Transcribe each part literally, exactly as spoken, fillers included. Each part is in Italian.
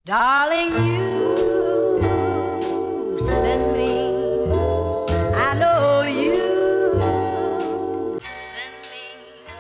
Darling, you send me, I know you send me.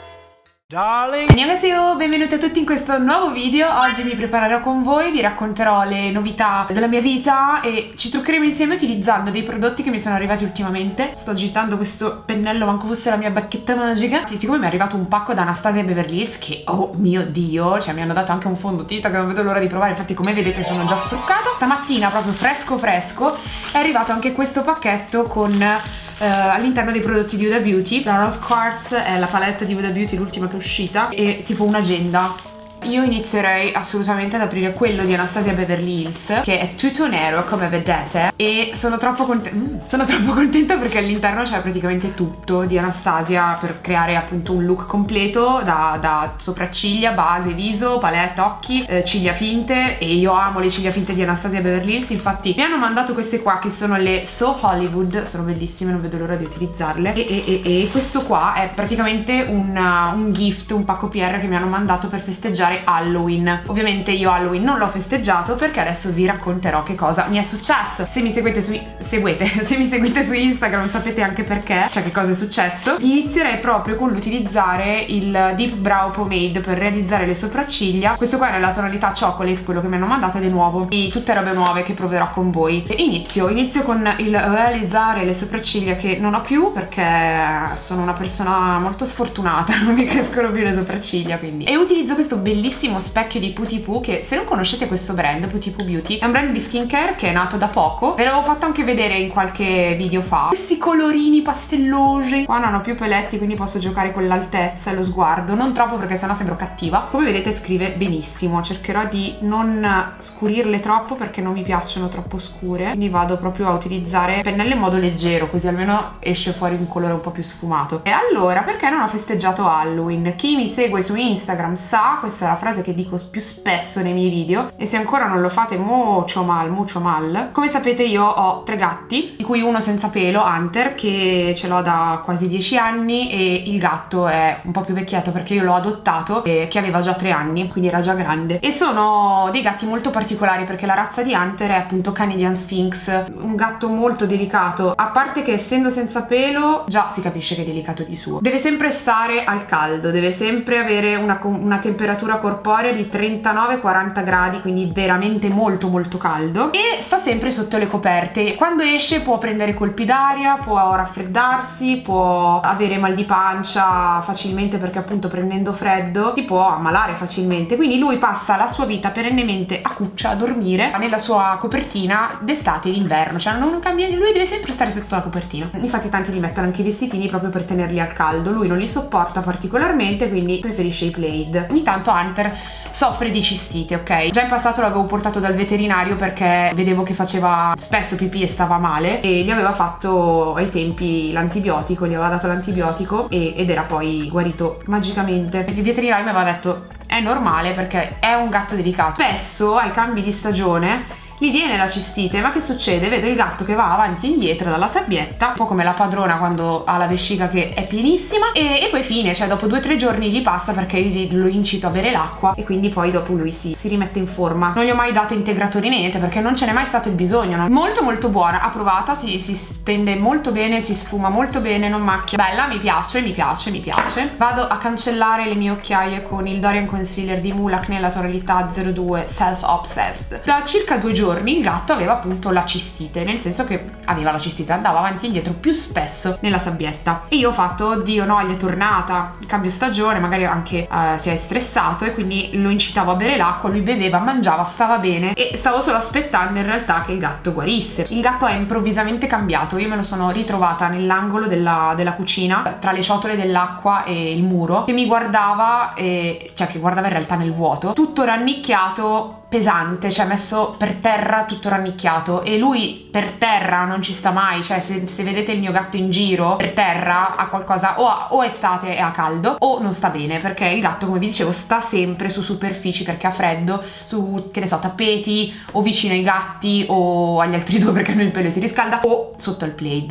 Darling. Annyeonghaseyo, benvenuti a tutti in questo nuovo video. Oggi mi preparerò con voi, vi racconterò le novità della mia vita e ci truccheremo insieme utilizzando dei prodotti che mi sono arrivati ultimamente. Sto agitando questo pennello, manco fosse la mia bacchetta magica. Sì, siccome mi è arrivato un pacco da Anastasia Beverly Hills che, oh mio dio, cioè mi hanno dato anche un fondotinta che non vedo l'ora di provare. Infatti, come vedete, sono già struccata. Stamattina, proprio fresco fresco, è arrivato anche questo pacchetto con Uh, all'interno dei prodotti di Huda Beauty. La Rose Quartz è la palette di Huda Beauty, l'ultima che è uscita, e tipo un'agenda. Io inizierei assolutamente ad aprire quello di Anastasia Beverly Hills, che è tutto nero come vedete, e sono troppo contenta mm, sono troppo contenta perché all'interno c'è praticamente tutto di Anastasia per creare appunto un look completo da, da sopracciglia, base, viso, palette, occhi, eh, ciglia finte. E io amo le ciglia finte di Anastasia Beverly Hills, infatti mi hanno mandato queste qua che sono le So Hollywood, sono bellissime, non vedo l'ora di utilizzarle. E, e, e, e questo qua è praticamente un, un gift, un pacco P R che mi hanno mandato per festeggiare Halloween. Ovviamente io Halloween non l'ho festeggiato perché adesso vi racconterò che cosa mi è successo. Se mi seguite su seguite se mi seguite su Instagram sapete anche perché, cioè che cosa è successo. Inizierei proprio con l'utilizzare il Deep Brow Pomade per realizzare le sopracciglia. Questo qua è nella tonalità chocolate, quello che mi hanno mandato, ed è nuovo, e tutte robe nuove che proverò con voi. E inizio inizio con il realizzare le sopracciglia che non ho più perché sono una persona molto sfortunata, non mi crescono più le sopracciglia, quindi. E utilizzo questo bellissimo bellissimo specchio di Putty Poo, che se non conoscete questo brand, Putty Poo Beauty, è un brand di skincare che è nato da poco. Ve l'avevo fatto anche vedere in qualche video fa. Questi colorini pastellosi. Qua non ho più peletti, quindi posso giocare con l'altezza e lo sguardo, non troppo perché sennò sembro cattiva. Come vedete scrive benissimo. Cercherò di non scurirle troppo perché non mi piacciono troppo scure, quindi vado proprio a utilizzare il pennello in modo leggero, così almeno esce fuori un colore un po' più sfumato. E allora, perché non ho festeggiato Halloween? Chi mi segue su Instagram sa, questa è la frase che dico più spesso nei miei video, e se ancora non lo fate, mucho mal, mucho mal. Come sapete io ho tre gatti, di cui uno senza pelo, Hunter, che ce l'ho da quasi dieci anni, e il gatto è un po' più vecchietto perché io l'ho adottato, e che aveva già tre anni, quindi era già grande. E sono dei gatti molto particolari perché la razza di Hunter è appunto Canadian Sphinx, un gatto molto delicato, a parte che essendo senza pelo già si capisce che è delicato di suo. Deve sempre stare al caldo, deve sempre avere una, una temperatura corporea di trentanove quaranta gradi, quindi veramente molto molto caldo, e sta sempre sotto le coperte. Quando esce può prendere colpi d'aria, può raffreddarsi, può avere mal di pancia facilmente perché appunto prendendo freddo si può ammalare facilmente, quindi lui passa la sua vita perennemente a cuccia, a dormire nella sua copertina d'estate e d'inverno, cioè non cambia, lui deve sempre stare sotto la copertina. Infatti tanti gli mettono anche i vestitini proprio per tenerli al caldo, lui non li sopporta particolarmente, quindi preferisce i Plaid. Ogni tanto Hunter soffre di cistite, ok? Già in passato l'avevo portato dal veterinario perché vedevo che faceva spesso pipì e stava male, e gli aveva fatto ai tempi l'antibiotico, gli aveva dato l'antibiotico ed era poi guarito magicamente. Il veterinario mi aveva detto è normale perché è un gatto delicato, spesso ai cambi di stagione gli viene la cistite. Ma che succede? Vedo il gatto che va avanti e indietro dalla sabbietta, un po' come la padrona quando ha la vescica che è pienissima, e, e poi fine, cioè dopo due o tre giorni gli passa perché io lo incito a bere l'acqua e quindi poi dopo lui si, si rimette in forma. Non gli ho mai dato integratori niente perché non ce n'è mai stato il bisogno, no? Molto molto buona, approvata, si, si stende molto bene, si sfuma molto bene, non macchia, bella, mi piace, mi piace, mi piace. Vado a cancellare le mie occhiaie con il Dorian Concealer di Mulac nella tonalità zero due Self Obsessed. Da circa due giorni il gatto aveva appunto la cistite, nel senso che aveva la cistite, andava avanti e indietro più spesso nella sabbietta, e io ho fatto oddio no, gli è tornata, cambio stagione, magari anche uh, si è stressato, e quindi lo incitavo a bere l'acqua, lui beveva, mangiava, stava bene, e stavo solo aspettando in realtà che il gatto guarisse. Il gatto è improvvisamente cambiato, io me lo sono ritrovata nell'angolo della, della cucina tra le ciotole dell'acqua e il muro, che mi guardava, e, cioè che guardava in realtà nel vuoto, tutto rannicchiato, pesante, cioè messo per terra tutto rannicchiato, e lui per terra non ci sta mai, cioè se, se vedete il mio gatto in giro per terra ha qualcosa, o, o è estate e ha caldo o non sta bene, perché il gatto, come vi dicevo, sta sempre su superfici perché ha freddo, su, che ne so, tappeti, o vicino ai gatti o agli altri due perché hanno il pelo e si riscalda, o sotto il Plaid.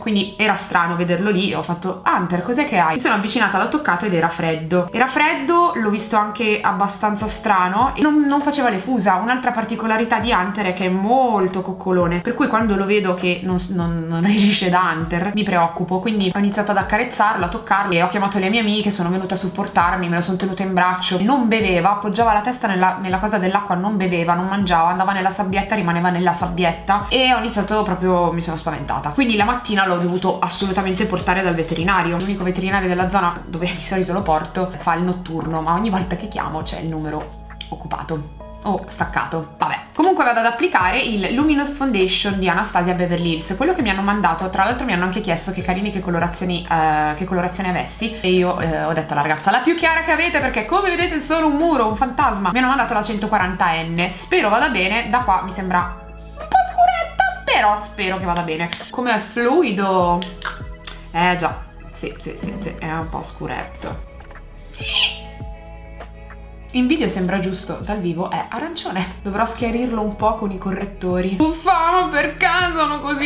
quindi era strano vederlo lì. Ho fatto: Hunter, cos'è che hai? Mi sono avvicinata, l'ho toccato ed era freddo. Era freddo, l'ho visto anche abbastanza strano e non, non faceva le fusa. Un'altra particolarità di Hunter è che è molto coccolone, per cui quando lo vedo che non, non, non reagisce da Hunter mi preoccupo, quindi ho iniziato ad accarezzarlo, a toccarlo e ho chiamato le mie amiche, sono venute a supportarmi, me lo sono tenuto in braccio. Non beveva, appoggiava la testa nella, nella cosa dell'acqua, non beveva, non mangiava, andava nella sabbietta, rimaneva nella sabbietta e ho iniziato proprio, mi sono spaventata. Quindi la mattina l'ho dovuto assolutamente portare dal veterinario. L'unico veterinario della zona dove di solito lo porto fa il notturno, ma ogni volta che chiamo c'è il numero occupato o staccato. Vabbè, comunque vado ad applicare il Luminous Foundation di Anastasia Beverly Hills, quello che mi hanno mandato. Tra l'altro mi hanno anche chiesto che carini, che colorazioni eh, che colorazione avessi e io eh, ho detto alla ragazza la più chiara che avete, perché come vedete sono un muro, un fantasma. Mi hanno mandato la centoquaranta N, spero vada bene. Da qua mi sembra un po' scuretta, però spero che vada bene. Come è fluido, eh già, sì sì sì, sì è un po' scuretto. In video sembra giusto, dal vivo è arancione. Dovrò schiarirlo un po' con i correttori. Uffa, ma perché sono così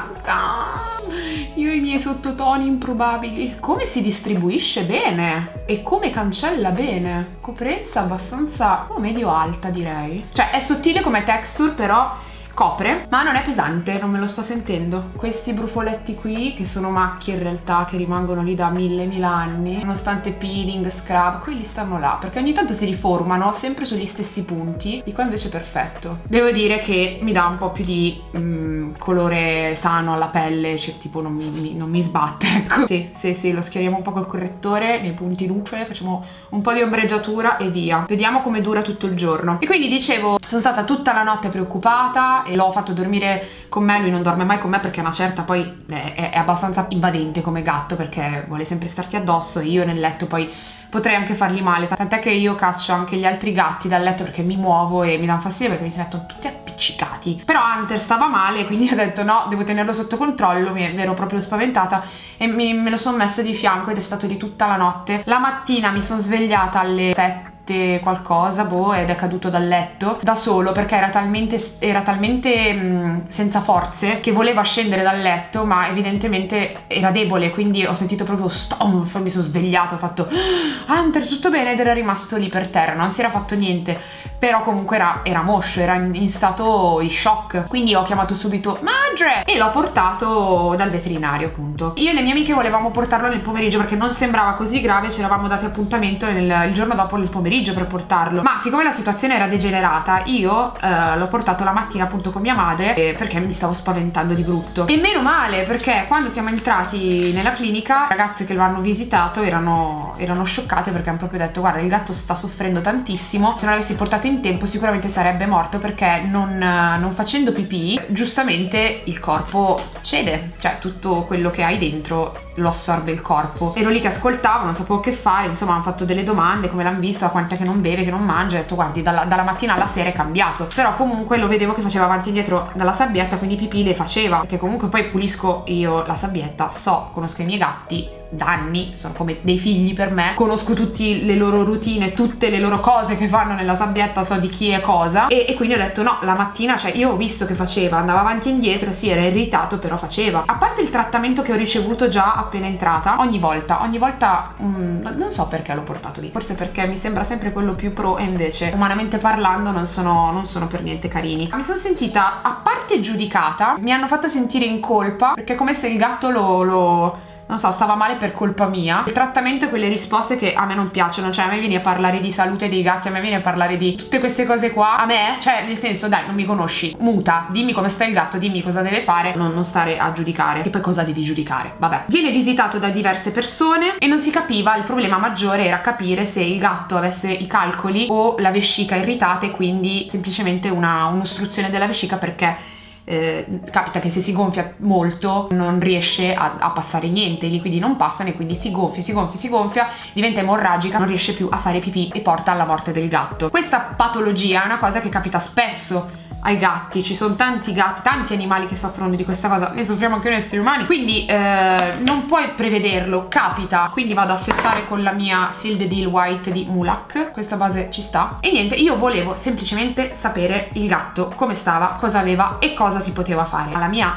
bianca? Io e i miei sottotoni improbabili. Come si distribuisce bene e come cancella bene. Coprenza abbastanza oh, medio alta, direi. Cioè è sottile come texture, però copre, ma non è pesante, non me lo sto sentendo. Questi brufoletti qui, che sono macchie in realtà, che rimangono lì da mille mila anni, nonostante peeling, scrub, quelli stanno là, perché ogni tanto si riformano sempre sugli stessi punti. Di qua invece è perfetto. Devo dire che mi dà un po' più di mm, colore sano alla pelle, cioè tipo non mi, mi, non mi sbatte, ecco. Sì, sì, sì, lo schiariamo un po' col correttore nei punti luce, facciamo un po' di ombreggiatura e via. Vediamo come dura tutto il giorno. E quindi dicevo, sono stata tutta la notte preoccupata e l'ho fatto dormire con me. Lui non dorme mai con me perché una certa poi è, è, è abbastanza invadente come gatto, perché vuole sempre starti addosso e io nel letto poi potrei anche fargli male, tant'è che io caccio anche gli altri gatti dal letto perché mi muovo e mi danno fastidio perché mi si mettono tutti appiccicati. Però Hunter stava male, quindi ho detto no, devo tenerlo sotto controllo. Mi, mi ero proprio spaventata e mi, me lo sono messo di fianco ed è stato lì tutta la notte. La mattina mi sono svegliata alle sette qualcosa, boh, ed è caduto dal letto da solo perché era talmente, era talmente mh, senza forze che voleva scendere dal letto, ma evidentemente era debole, quindi ho sentito proprio stomp, mi sono svegliato, ho fatto Hunter tutto bene ed era rimasto lì per terra, non si era fatto niente, però comunque era, era moscio, era in, in stato di shock, quindi ho chiamato subito madre e l'ho portato dal veterinario, appunto. Io e le mie amiche volevamo portarlo nel pomeriggio perché non sembrava così grave, ci eravamo dati appuntamento nel, il giorno dopo nel pomeriggio per portarlo, ma siccome la situazione era degenerata io eh, l'ho portato la mattina appunto con mia madre eh, perché mi stavo spaventando di brutto. E meno male, perché quando siamo entrati nella clinica le ragazze che lo hanno visitato erano, erano scioccate perché hanno proprio detto guarda, il gatto sta soffrendo tantissimo, se non l'avessi portato in tempo sicuramente sarebbe morto, perché non, non facendo pipì giustamente il corpo cede, cioè tutto quello che hai dentro lo assorbe il corpo. Ero lì che ascoltavo, non sapevo che fare, insomma hanno fatto delle domande, come l'hanno visto, a quant'è che non beve, che non mangia, ho detto guardi dalla, dalla mattina alla sera è cambiato, però comunque lo vedevo che faceva avanti e indietro dalla sabbietta, quindi pipì le faceva, perché comunque poi pulisco io la sabbietta, so, conosco i miei gatti da anni, sono come dei figli per me, conosco tutte le loro routine, tutte le loro cose che fanno nella sabbietta, so di chi è cosa e, e quindi ho detto no, la mattina, cioè io ho visto che faceva, andava avanti e indietro, sì era irritato però faceva. A parte il trattamento che ho ricevuto già appena entrata, ogni volta, ogni volta mm, non so perché l'ho portato lì, forse perché mi sembra sempre quello più pro e invece umanamente parlando non sono, non sono per niente carini. Mi sono sentita a parte giudicata, mi hanno fatto sentire in colpa perché è come se il gatto lo... lo non so, stava male per colpa mia. Il trattamento e quelle risposte che a me non piacciono, cioè a me vieni a parlare di salute dei gatti, a me vieni a parlare di tutte queste cose qua, a me, cioè nel senso dai, non mi conosci, muta, dimmi come sta il gatto, dimmi cosa deve fare, non, non stare a giudicare. E poi cosa devi giudicare? Vabbè. Viene visitato da diverse persone e non si capiva, il problema maggiore era capire se il gatto avesse i calcoli o la vescica irritata e quindi semplicemente una un'ostruzione della vescica, perché Eh, capita che se si gonfia molto non riesce a, a passare niente, i liquidi non passano e quindi si gonfia, si gonfia, si gonfia, diventa emorragica, non riesce più a fare pipì e porta alla morte del gatto. Questa patologia è una cosa che capita spesso ai gatti, ci sono tanti gatti, tanti animali che soffrono di questa cosa, ne soffriamo anche noi esseri umani, quindi eh, non puoi prevederlo, capita. Quindi vado a settare con la mia Seal the Deal White di Mulak, questa base ci sta e niente, io volevo semplicemente sapere il gatto come stava, cosa aveva e cosa si poteva fare. La mia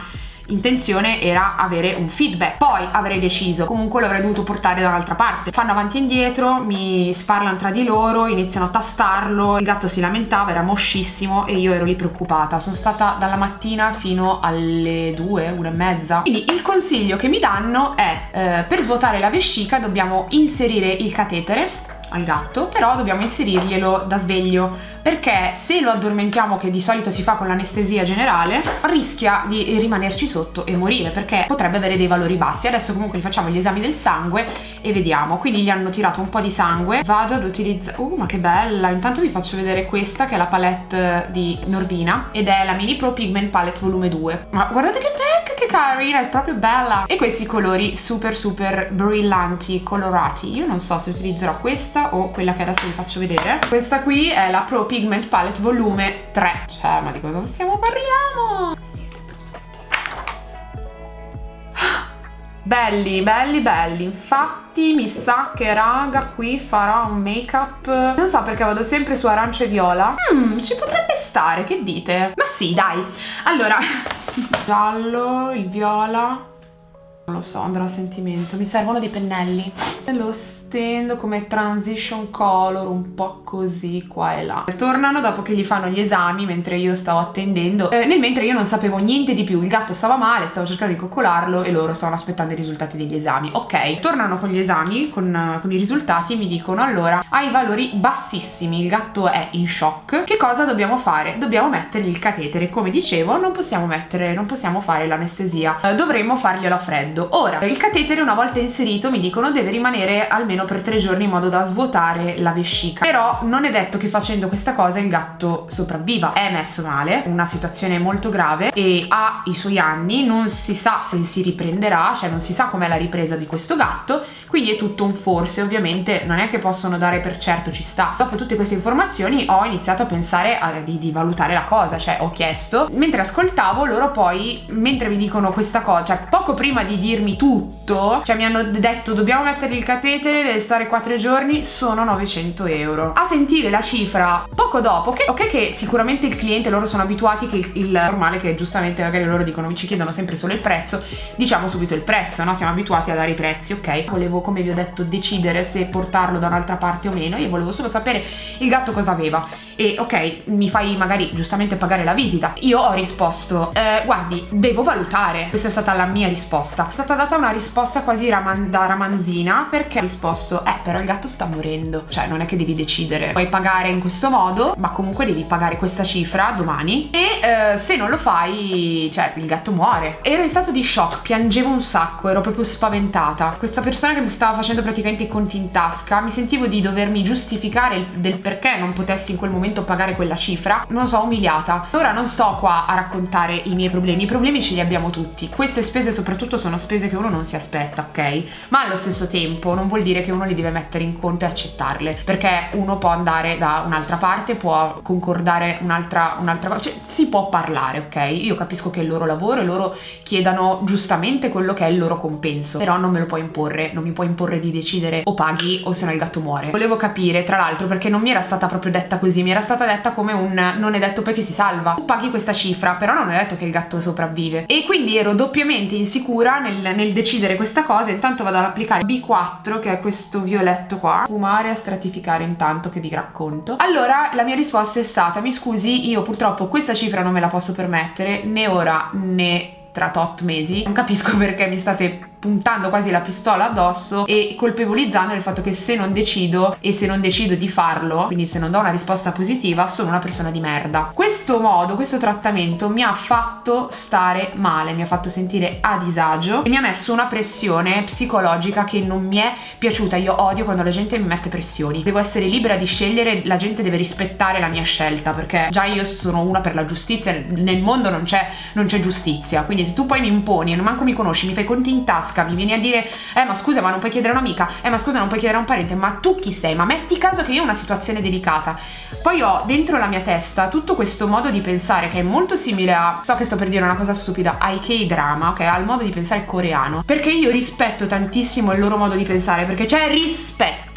intenzione era avere un feedback. Poi avrei deciso, comunque lo avrei dovuto portare da un'altra parte. Fanno avanti e indietro, mi sparlano tra di loro, iniziano a tastarlo, il gatto si lamentava, era moscissimo e io ero lì preoccupata. Sono stata dalla mattina fino alle due, una e mezza. Quindi il consiglio che mi danno è eh, per svuotare la vescica dobbiamo inserire il catetere al gatto, però dobbiamo inserirglielo da sveglio, perché se lo addormentiamo, che di solito si fa con l'anestesia generale, rischia di rimanerci sotto e morire, perché potrebbe avere dei valori bassi. Adesso comunque gli facciamo gli esami del sangue e vediamo. Quindi gli hanno tirato un po' di sangue, vado ad utilizzare, uh ma che bella, intanto vi faccio vedere questa che è la palette di Norvina ed è la Mini Pro Pigment Palette volume due. Ma guardate che pack, che carina, è proprio bella. E questi colori super super brillanti, colorati. Io non so se utilizzerò questa o quella che adesso vi faccio vedere. Questa qui è la Pro Pigment Palette volume tre. Cioè, ma di cosa stiamo parliamo? Belli, belli, belli. Infatti mi sa che raga qui farò un make up, non so perché vado sempre su arancia e viola. Mm, ci potrebbe stare, che dite? Ma sì, dai. Allora, giallo, il viola, non lo so, andrò a sentimento. Mi servono dei pennelli. Lo stendo come transition color, un po' così qua e là. Tornano dopo che gli fanno gli esami, mentre io stavo attendendo, eh, nel mentre io non sapevo niente di più. Il gatto stava male, stavo cercando di coccolarlo e loro stavano aspettando i risultati degli esami. Ok, tornano con gli esami, con, con i risultati, e mi dicono: allora, hai valori bassissimi, il gatto è in shock. Che cosa dobbiamo fare? Dobbiamo mettergli il catetere. Come dicevo, non possiamo mettere, non possiamo fare l'anestesia, eh, dovremmo farglielo a freddo. Ora, il catetere una volta inserito, mi dicono, deve rimanere almeno per tre giorni in modo da svuotare la vescica. Però non è detto che facendo questa cosa il gatto sopravviva. È messo male, una situazione molto grave, e ha i suoi anni, non si sa se si riprenderà, cioè non si sa com'è la ripresa di questo gatto, quindi è tutto un forse. Ovviamente non è che possono dare per certo, ci sta. Dopo tutte queste informazioni ho iniziato a pensare a, di, di valutare la cosa, cioè ho chiesto, mentre ascoltavo loro, poi mentre mi dicono questa cosa, cioè poco prima di dirmi tutto, cioè mi hanno detto dobbiamo mettere il catetere, deve stare quattro giorni, sono novecento euro. A sentire la cifra poco dopo, che ok che sicuramente il cliente, loro sono abituati che il, il normale, che giustamente magari loro dicono, ci chiedono sempre solo il prezzo, diciamo subito il prezzo, no? Siamo abituati a dare i prezzi, ok? Volevo, come vi ho detto, decidere se portarlo da un'altra parte o meno. Io volevo solo sapere il gatto cosa aveva e ok, mi fai magari giustamente pagare la visita. Io ho risposto eh, guardi, devo valutare. Questa è stata la mia risposta. È stata data una risposta quasi raman da ramanzina, perché ho risposto eh però il gatto sta morendo, cioè non è che devi decidere, puoi pagare in questo modo, ma comunque devi pagare questa cifra domani e eh, se non lo fai, cioè il gatto muore. Ero in stato di shock, piangevo un sacco, ero proprio spaventata. Questa persona che mi stava facendo praticamente i conti in tasca, mi sentivo di dovermi giustificare del perché non potessi in quel momento pagare quella cifra, non lo so, umiliata. Ora non sto qua a raccontare i miei problemi, i problemi ce li abbiamo tutti. Queste spese soprattutto sono spese che uno non si aspetta, ok? Ma allo stesso tempo non vuol dire che uno li deve mettere in conto e accettarle, perché uno può andare da un'altra parte, può concordare un'altra un'altra cosa, cioè si può parlare, ok? Io capisco che è il loro lavoro e loro chiedano giustamente quello che è il loro compenso, però non me lo puoi imporre, non mi puoi imporre di decidere o paghi o se no il gatto muore. Volevo capire, tra l'altro, perché non mi era stata proprio detta così, mi era stata detta come un non è detto poi che si salva, tu paghi questa cifra, però non è detto che il gatto sopravvive, e quindi ero doppiamente insicura nel, nel decidere questa cosa. Intanto vado ad applicare B quattro, che è questo violetto qua, sfumare e stratificare intanto che vi racconto. Allora la mia risposta è stata: mi scusi, io purtroppo questa cifra non me la posso permettere, né ora né tra tot mesi. Non capisco perché mi state puntando quasi la pistola addosso e colpevolizzando il fatto che se non decido e se non decido di farlo, quindi se non do una risposta positiva, sono una persona di merda. Questo modo, questo trattamento mi ha fatto stare male, mi ha fatto sentire a disagio e mi ha messo una pressione psicologica che non mi è piaciuta. Io odio quando la gente mi mette pressioni. Devo essere libera di scegliere, la gente deve rispettare la mia scelta, perché già io sono una per la giustizia, nel mondo non c'è non c'è giustizia, quindi se tu poi mi imponi, non manco mi conosci, mi fai conti in tasca, mi vieni a dire eh ma scusa ma non puoi chiedere a un'amica, eh ma scusa non puoi chiedere a un parente, ma tu chi sei? Ma metti caso che io ho una situazione delicata. Poi ho dentro la mia testa tutto questo modo di pensare che è molto simile a, so che sto per dire una cosa stupida, ai K-drama, ok, al modo di pensare coreano, perché io rispetto tantissimo il loro modo di pensare, perché c'è rispetto,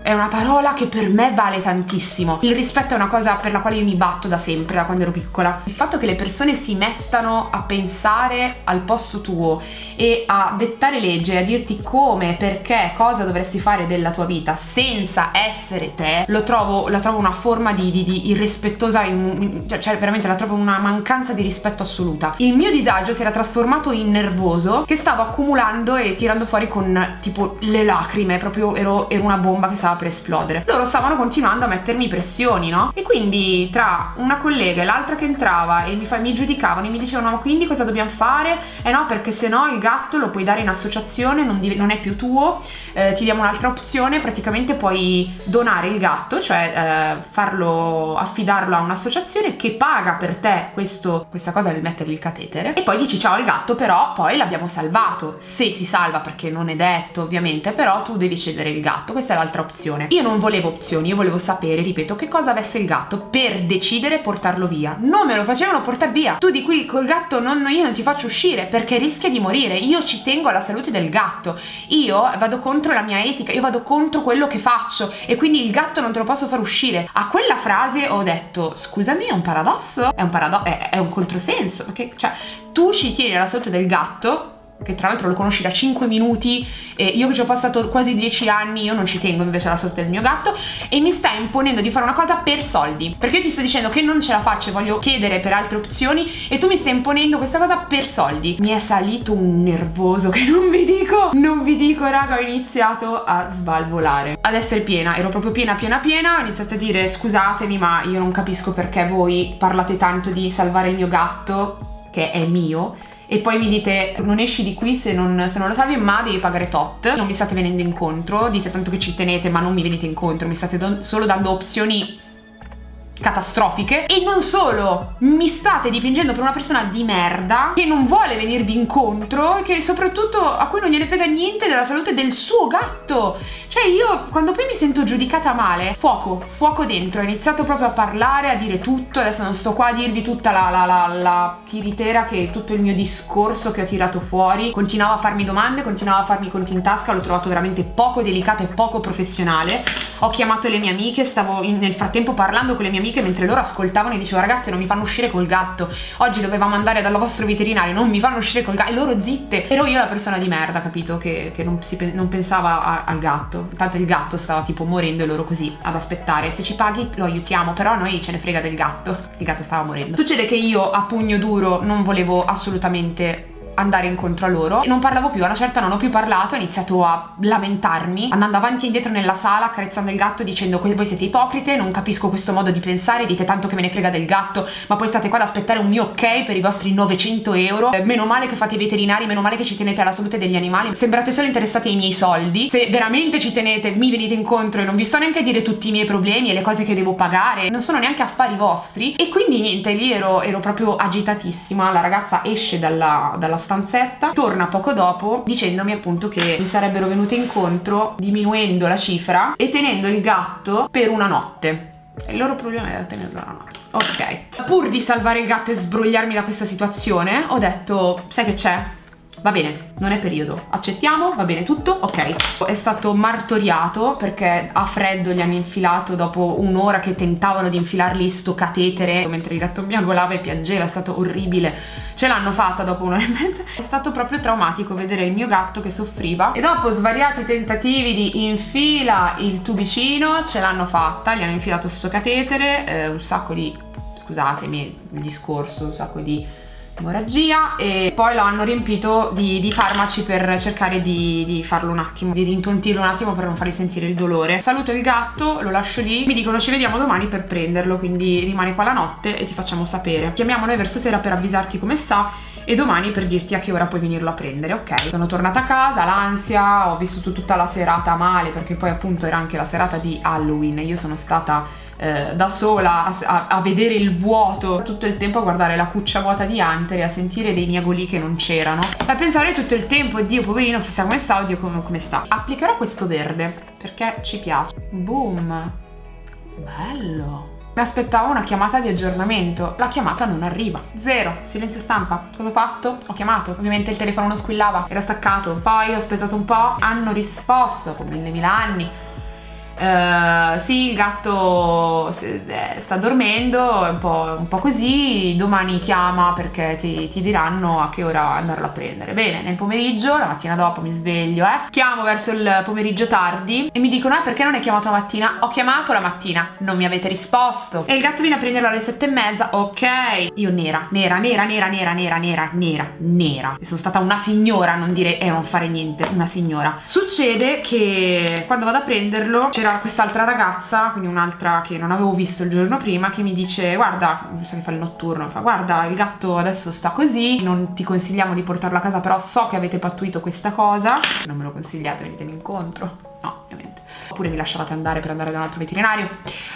è una parola che per me vale tantissimo. Il rispetto è una cosa per la quale io mi batto da sempre, da quando ero piccola. Il fatto che le persone si mettano a pensare al posto tuo e a dettare legge, a dirti come, perché, cosa dovresti fare della tua vita senza essere te, lo trovo, la trovo una forma di, di, di irrispettosa, in, cioè veramente la trovo una mancanza di rispetto assoluta. Il mio disagio si era trasformato in nervoso che stavo accumulando e tirando fuori con tipo le lacrime, proprio ero, ero una bomba che stava per esplodere. Loro stavano continuando a mettermi pressioni, no? E quindi tra una collega e l'altra che entrava e mi, fa, mi giudicavano e mi dicevano ma quindi cosa dobbiamo fare? Eh no, perché se no il gatto lo puoi dare in associazione, non, non è più tuo, eh, ti diamo un'altra opzione, praticamente puoi donare il gatto, cioè eh, farlo, affidarlo a un'associazione che paga per te questo, questa cosa del mettergli il catetere e poi dici ciao al gatto, però poi l'abbiamo salvato, se si salva, perché non è detto ovviamente, però tu devi cedere il gatto. Questa è l'altra opzione. Io non volevo opzioni, io volevo sapere, ripeto, che cosa avesse il gatto per decidere portarlo via. Non me lo facevano portare via. Tu di qui col gatto non, io non ti faccio uscire perché rischia di morire. Io ci tengo alla salute del gatto, io vado contro la mia etica, io vado contro quello che faccio e quindi il gatto non te lo posso far uscire. A quella frase ho detto scusami, è un paradosso? È un paradosso? È, è un controsenso? Perché, cioè, tu ci tieni alla salute del gatto, che tra l'altro lo conosci da cinque minuti, e io che ci ho passato quasi dieci anni, io non ci tengo invece alla salute del mio gatto, e mi stai imponendo di fare una cosa per soldi, perché io ti sto dicendo che non ce la faccio e voglio chiedere per altre opzioni e tu mi stai imponendo questa cosa per soldi. Mi è salito un nervoso che non vi dico, non vi dico raga, ho iniziato a svalvolare, ad essere piena, ero proprio piena piena piena, ho iniziato a dire scusatemi ma io non capisco perché voi parlate tanto di salvare il mio gatto che è mio e poi mi dite non esci di qui se non, se non lo salvi, ma devi pagare tot, non mi state venendo incontro, dite tanto che ci tenete ma non mi venite incontro, mi state don- solo dando opzioni catastrofiche e non solo, mi state dipingendo per una persona di merda che non vuole venirvi incontro e che soprattutto a cui non gliene frega niente della salute del suo gatto. Cioè io quando poi mi sento giudicata male, fuoco, fuoco dentro, ho iniziato proprio a parlare, a dire tutto, adesso non sto qua a dirvi tutta la, la, la, la tiritera che è tutto il mio discorso che ho tirato fuori, continuavo a farmi domande, continuavo a farmi conti in tasca, l'ho trovato veramente poco delicato e poco professionale. Ho chiamato le mie amiche, stavo in, nel frattempo parlando con le mie amiche mentre loro ascoltavano e dicevo ragazze non mi fanno uscire col gatto, oggi dovevamo andare dal vostro veterinario, non mi fanno uscire col gatto, e loro zitte. Ero io la persona di merda, capito, che, che non, si, non pensava a, al gatto, tanto il gatto stava tipo morendo e loro così ad aspettare, se ci paghi lo aiutiamo, però a noi ce ne frega del gatto, il gatto stava morendo. Succede che io a pugno duro non volevo assolutamente andare incontro a loro e non parlavo più, a una certa non ho più parlato, ho iniziato a lamentarmi andando avanti e indietro nella sala accarezzando il gatto dicendo voi siete ipocrite, non capisco questo modo di pensare, dite tanto che me ne frega del gatto ma poi state qua ad aspettare un mio ok per i vostri novecento euro, eh, meno male che fate i veterinari, meno male che ci tenete alla salute degli animali, sembrate solo interessati ai miei soldi, se veramente ci tenete mi venite incontro e non vi sto neanche a dire tutti i miei problemi e le cose che devo pagare, non sono neanche affari vostri. E quindi niente, lì ero, ero proprio agitatissima. La ragazza esce dalla, dalla stanzetta, torna poco dopo dicendomi appunto che mi sarebbero venute incontro diminuendo la cifra e tenendo il gatto per una notte. E il loro problema era tenerlo una notte. Ok, pur di salvare il gatto e sbrogliarmi da questa situazione ho detto sai che c'è? Va bene, non è periodo, accettiamo, va bene tutto, ok. È stato martoriato perché a freddo gli hanno infilato dopo un'ora che tentavano di infilargli sto catetere mentre il gatto miagolava e piangeva, è stato orribile. Ce l'hanno fatta dopo un'ora e mezza. È stato proprio traumatico vedere il mio gatto che soffriva e dopo svariati tentativi di infila il tubicino ce l'hanno fatta, gli hanno infilato sto catetere, eh, un sacco di, scusatemi il discorso, un sacco di emorragia e poi lo hanno riempito di, di farmaci per cercare di, di farlo un attimo, di rintontirlo un attimo per non fargli sentire il dolore. Saluto il gatto, lo lascio lì, mi dicono ci vediamo domani per prenderlo, quindi rimani qua la notte e ti facciamo sapere. Chiamiamo noi verso sera per avvisarti come sta e domani per dirti a che ora puoi venirlo a prendere, ok? Sono tornata a casa, l'ansia, ho vissuto tutta la serata male perché poi appunto era anche la serata di Halloween e io sono stata Eh, da sola a, a, a vedere il vuoto tutto il tempo, a guardare la cuccia vuota di Hunter e a sentire dei miagoli che non c'erano, a pensare tutto il tempo Dio poverino chissà come sta, oddio come, come sta. Applicherò questo verde perché ci piace. Boom, bello. Mi aspettavo una chiamata di aggiornamento, la chiamata non arriva, zero, silenzio stampa. Cosa ho fatto? Ho chiamato, ovviamente il telefono non squillava, era staccato, poi ho aspettato un po', hanno risposto con mille mila anni Uh, sì, il gatto sta dormendo, è un po', un po' così, domani chiama perché ti, ti diranno a che ora andarlo a prendere. Bene, nel pomeriggio, la mattina dopo mi sveglio, eh, chiamo verso il pomeriggio tardi e mi dicono: eh, perché non hai chiamato la mattina? Ho chiamato la mattina, non mi avete risposto. E il gatto viene a prenderlo alle sette e mezza, ok. Io nera, nera, nera, nera, nera, nera, nera, nera, nera. E sono stata una signora, non dire e eh, non fare niente, una signora. Succede che quando vado a prenderlo c'era quest'altra ragazza, quindi un'altra che non avevo visto il giorno prima, che mi dice: guarda, mi sa che fa il notturno, fa: guarda, il gatto adesso sta così, non ti consigliamo di portarlo a casa, però so che avete pattuito questa cosa, non me lo consigliate, venitemi incontro. No, ovviamente. Oppure mi lasciavate andare per andare da un altro veterinario.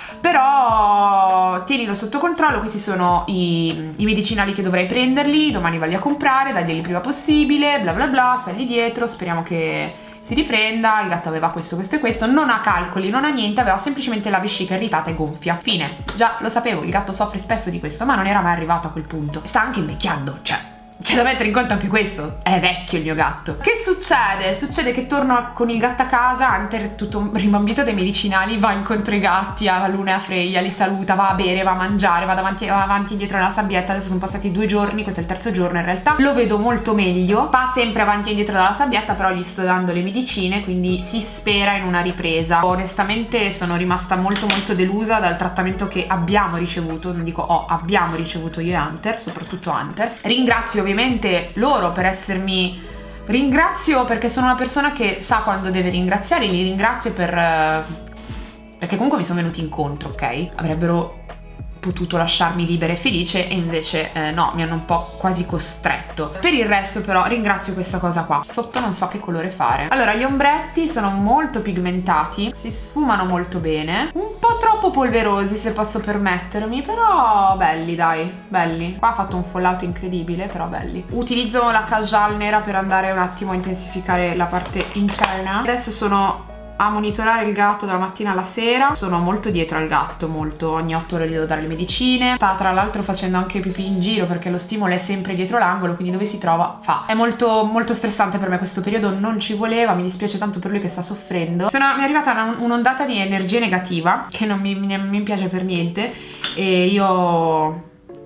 Però tienilo sotto controllo, questi sono i, i medicinali che dovrei prenderli, domani valli a comprare, daglieli il prima possibile, bla bla bla, stai dietro, speriamo che si riprenda. Il gatto aveva questo, questo e questo, non ha calcoli, non ha niente, aveva semplicemente la vescica irritata e gonfia. Fine. Già lo sapevo, il gatto soffre spesso di questo, ma non era mai arrivato a quel punto. Sta anche invecchiando, cioè c'è da mettere in conto anche questo, è vecchio il mio gatto. Che succede? Succede che torno con il gatto a casa, Hunter tutto rimbambito dai medicinali, va incontro ai gatti, a Luna e a Freya, li saluta, va a bere, va a mangiare, va davanti, va avanti e indietro nella sabbietta. Adesso sono passati due giorni, questo è il terzo giorno in realtà, lo vedo molto meglio, va sempre avanti e indietro dalla sabbietta, però gli sto dando le medicine, quindi si spera in una ripresa. Onestamente sono rimasta molto molto delusa dal trattamento che abbiamo ricevuto, non dico oh, abbiamo ricevuto io e Hunter, soprattutto Hunter. Ringrazio ovviamente loro per essermi, ringrazio perché sono una persona che sa quando deve ringraziare, li ringrazio per perché comunque mi sono venuti incontro, ok? Avrebbero potuto lasciarmi libera e felice e invece eh, no, mi hanno un po' quasi costretto. Per il resto però ringrazio questa cosa qua. Sotto non so che colore fare. Allora, gli ombretti sono molto pigmentati, si sfumano molto bene, un po' troppo polverosi se posso permettermi, però belli, dai, belli. Qua ha fatto un fallout incredibile, però belli. Utilizzo la Kajal nera per andare un attimo a intensificare la parte interna. Adesso sono a monitorare il gatto dalla mattina alla sera, sono molto dietro al gatto, molto, ogni otto ore gli devo dare le medicine. Sta tra l'altro facendo anche pipì in giro perché lo stimolo è sempre dietro l'angolo, quindi dove si trova fa. È molto molto stressante per me questo periodo, non ci voleva, mi dispiace tanto per lui che sta soffrendo. Sono, mi è arrivata un'ondata di energia negativa che non mi, mi, mi piace per niente e io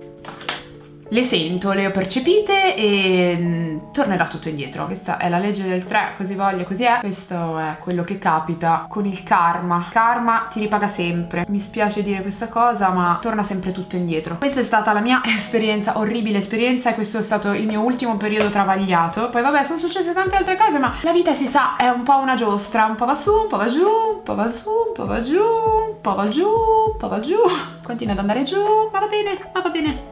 le sento, le ho percepite e mh, tornerà tutto indietro. Questa è la legge del tre, così voglio, così è. Questo è quello che capita con il karma. Karma ti ripaga sempre. Mi spiace dire questa cosa, ma torna sempre tutto indietro. Questa è stata la mia esperienza, orribile esperienza, e questo è stato il mio ultimo periodo travagliato. Poi vabbè, sono successe tante altre cose, ma la vita si sa, è un po' una giostra. Un po' va su, un po' va giù, un po' va su, un po' va giù, un po' va giù, un po' va giù. Continua ad andare giù, ma va bene, ma va bene.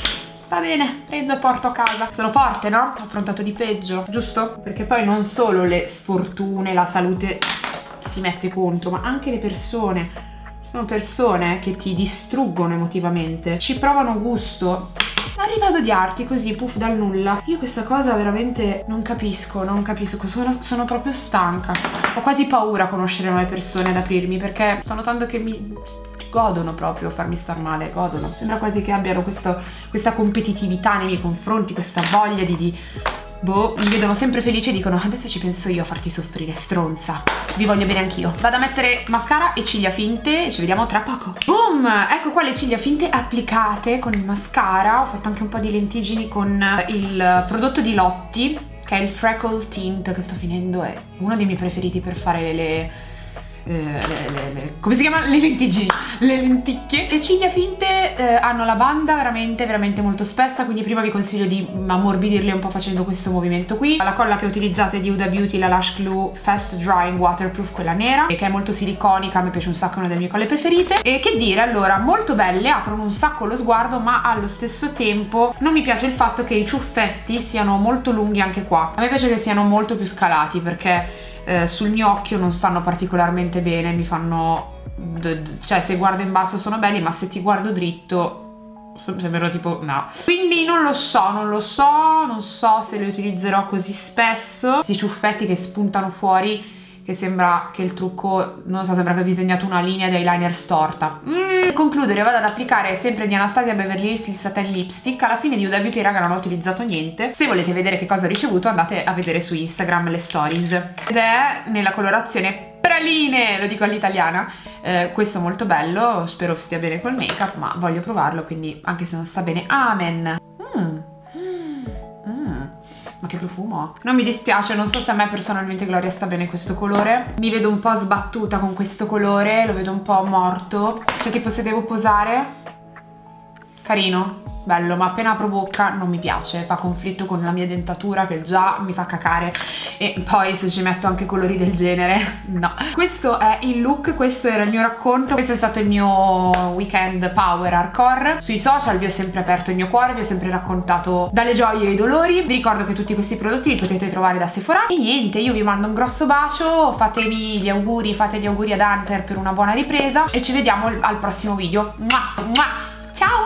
Va bene, prendo e porto a casa. Sono forte, no? Ho affrontato di peggio, giusto? Perché poi non solo le sfortune, la salute si mette contro, ma anche le persone. Sono persone che ti distruggono emotivamente, ci provano gusto. Arriva ad odiarti così, puff, dal nulla. Io questa cosa veramente non capisco, non capisco, sono, sono proprio stanca. Ho quasi paura a conoscere nuove persone, ad aprirmi, perché sto notando che mi godono proprio a farmi star male, godono. Sembra quasi che abbiano questo, questa competitività nei miei confronti, questa voglia di... di boh, mi vedono sempre felice e dicono: adesso ci penso io a farti soffrire, stronza. Vi voglio bene anch'io. Vado a mettere mascara e ciglia finte e ci vediamo tra poco. Boom! Ecco qua le ciglia finte applicate con il mascara. Ho fatto anche un po' di lentiggini con il prodotto di Lotti, che è il Freckle Tint, che sto finendo, è uno dei miei preferiti per fare le... Le, le, le, come si chiama? Le lentiggini, le lenticchie. Le ciglia finte eh, hanno la banda veramente veramente molto spessa, quindi prima vi consiglio di ammorbidirle un po' facendo questo movimento qui. La colla che ho utilizzato è di Huda Beauty, la Lash Glue Fast Drying Waterproof, quella nera, che è molto siliconica, mi piace un sacco, è una delle mie colle preferite. E che dire, allora, molto belle, aprono un sacco lo sguardo, ma allo stesso tempo non mi piace il fatto che i ciuffetti siano molto lunghi anche qua. A me piace che siano molto più scalati, perché Eh, sul mio occhio non stanno particolarmente bene, mi fanno, cioè se guardo in basso sono belli, ma se ti guardo dritto sembrano tipo no. Quindi non lo so, non lo so, non so se li utilizzerò così spesso. Questi ciuffetti che spuntano fuori, che sembra che il trucco, non so, sembra che ho disegnato una linea di eyeliner storta. Mm. Per concludere vado ad applicare sempre di Anastasia Beverly Hills il Satin Lipstick. Alla fine di Huda Beauty, raga, non ho utilizzato niente. Se volete vedere che cosa ho ricevuto andate a vedere su Instagram le stories. Ed è nella colorazione praline, lo dico all'italiana. Eh, questo è molto bello, spero stia bene col make up, ma voglio provarlo, quindi anche se non sta bene, amen. Mm. Mm. Ma che profumo. Non mi dispiace, non so se a me personalmente, Gloria, sta bene questo colore. Mi vedo un po' sbattuta con questo colore, lo vedo un po' morto. Cioè tipo se devo posare, carino, bello, ma appena apro bocca non mi piace, fa conflitto con la mia dentatura che già mi fa cacare, e poi se ci metto anche colori del genere, no. Questo è il look, questo era il mio racconto, questo è stato il mio weekend power hardcore. Sui social vi ho sempre aperto il mio cuore, vi ho sempre raccontato dalle gioie e i dolori. Vi ricordo che tutti questi prodotti li potete trovare da Sephora. E niente, io vi mando un grosso bacio, fatevi gli auguri, fate gli auguri ad Hunter per una buona ripresa e ci vediamo al prossimo video. Ciao!